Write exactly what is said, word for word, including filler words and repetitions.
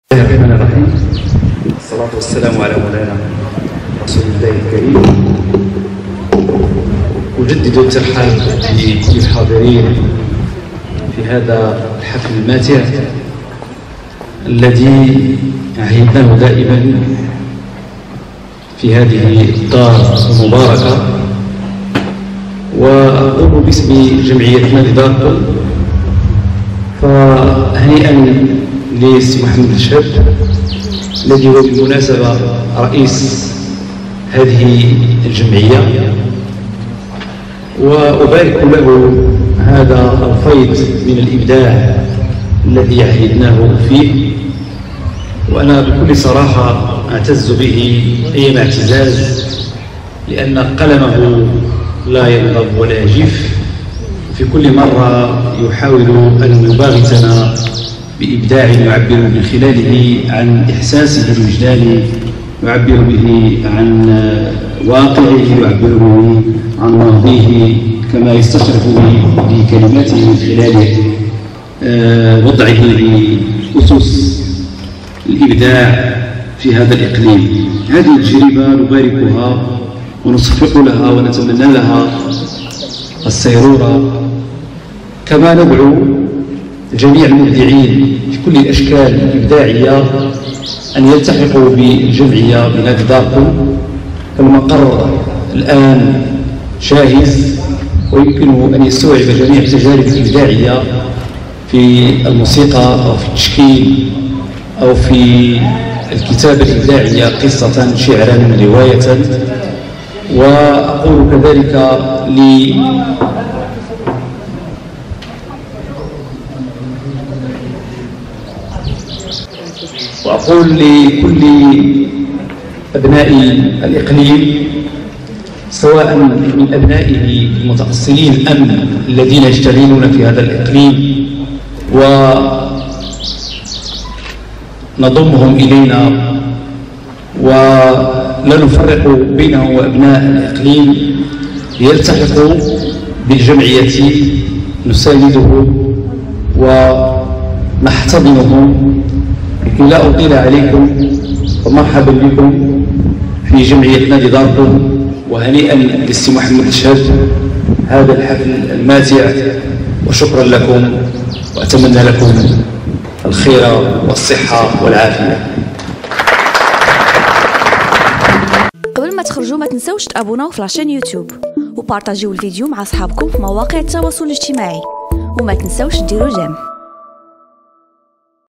بسم الله الرحمن الرحيم. الصلاة والسلام على مولانا رسول الله الكريم. أجدد الترحاب بكل الحاضرين في هذا الحفل الماتع الذي عهدناه دائما في هذه الدار المباركة، وأقول باسم جمعية نادي داركم فهنيئا للسي محمد الشاب الذي هو بالمناسبة رئيس هذه الجمعية، وأبارك له هذا الفيض من الإبداع الذي عهدناه فيه. وأنا بكل صراحة أعتز به أيما اعتزاز، لأن قلمه لا ينضب ولا يجف، في كل مرة يحاول أن يباغتنا بإبداع يعبر من خلاله عن إحساسه الوجداني، يعبر به عن واقعه، يعبر به عن ماضيه، كما يستشرف به بكلماته من خلال وضعه لأسس الإبداع في هذا الإقليم. هذه التجربة نباركها ونصفق لها ونتمنى لها السيرورة، كما ندعو جميع المبدعين في كل الأشكال الإبداعية أن يلتحقوا بالجمعية بنادي داركم. المقر الآن جاهز ويمكنه أن يستوعب جميع التجارب الإبداعية في الموسيقى أو في التشكيل أو في الكتابة الإبداعية، قصة، شعرا، رواية. وأقول كذلك ل وأقول لكل أبناء الإقليم، سواء من أبنائه المتأصلين أم الذين يشتغلون في هذا الإقليم، ونضمهم إلينا ولا نفرق بينهم وأبناء الإقليم، ليلتحقوا بالجمعية، نساندهم ونحتضنهم. لكي لا أطيل عليكم، ومرحبا بكم في جمعية نادي داركم، وهنيئا للسي محمد الشاب هذا الحفل الماتع، وشكرا لكم، وأتمنى لكم الخير والصحة والعافية. قبل ما تخرجوا ما تنسوش تابوناو في لاشين يوتيوب وبارطاجيو الفيديو مع أصحابكم في مواقع التواصل الاجتماعي، وما تنسوش ديروا جيم.